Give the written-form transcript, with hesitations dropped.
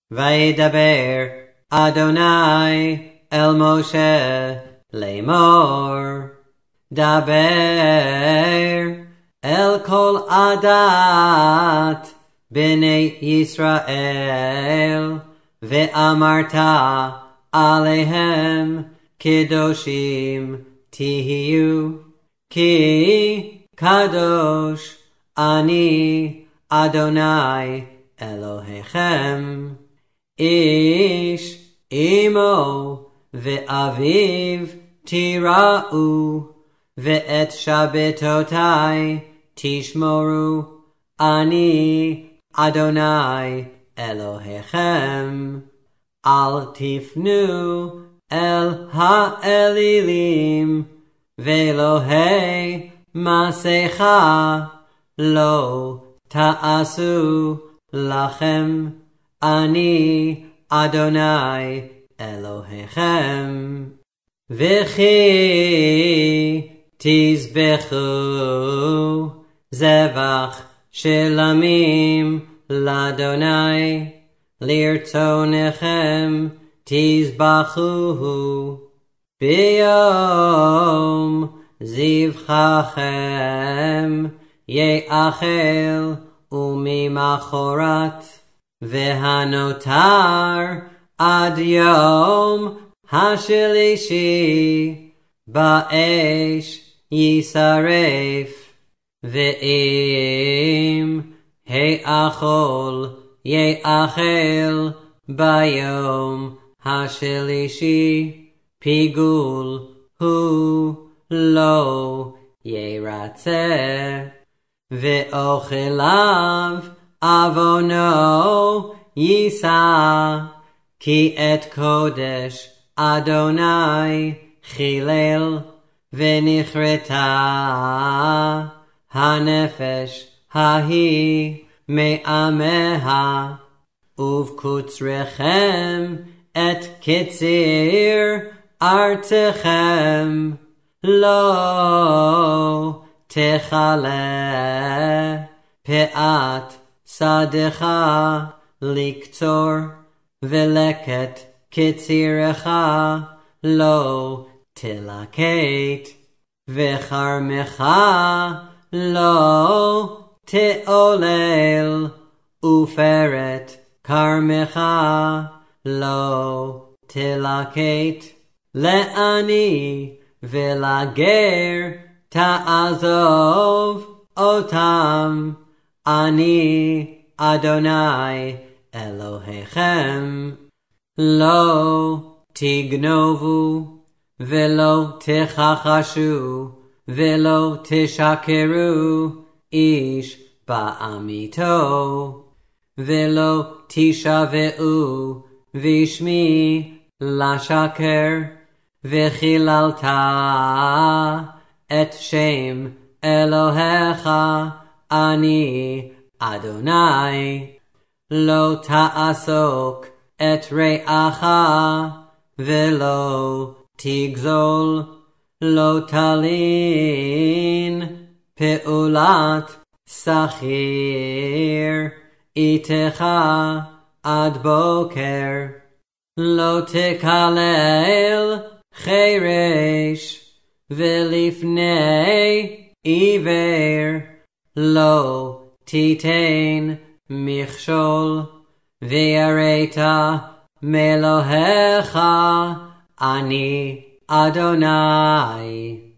וידבר אדוני אל משה לאמור, דבר אל כל עדת בני ישראל, ואמרת עליהם קדושים תהיו, כי קדוש אני אדוני אלוהיכם. איש אמו ואביו תיראו, ואת שבתותי תשמרו, אני אדוני אלוהיכם. אל תפנו אל האלילים ואלוהי מסכה לא תעשו לכם, אני אדוני אלוהיכם. וכי תזבחו זבח שלמים לאדוני, לרצונכם תזבחוהו. ביום זבחכם יאכל וממחרת, והנותר עד יום השלישי באש יישרף. ואם האכול יאכל ביום השלישי, פיגול הוא לא ירצה, ואוכליו עוונו יישא, כי את קודש אדוני חילל, ונכרתה הנפש ההיא מעמיה. ובקוצריכם את קציר ארצכם לא תכלה, פאת שדך לקצור, ולקט קצירך לא תלקט, וכרמך לא תעולל, ופרת כרמך לא תלקט. לעני ולגר תעזוב אותם, אני אדוני אלוהיכם. לא תגנובו, ולא תכחשו, ולא תשקרו איש בעמיתו, ולא תשבעו בשמי לשקר, וחיללת את שם אלוהיך, אני אדוני. לא תעסוק את רעך, ולא תגזול, לא תלין פעולת שכיר איתך עד בוקר. לא תקלל חרש, ולפני עיוור לא תיתן מכשול, ויראת מאלוהיך, אני אדוני.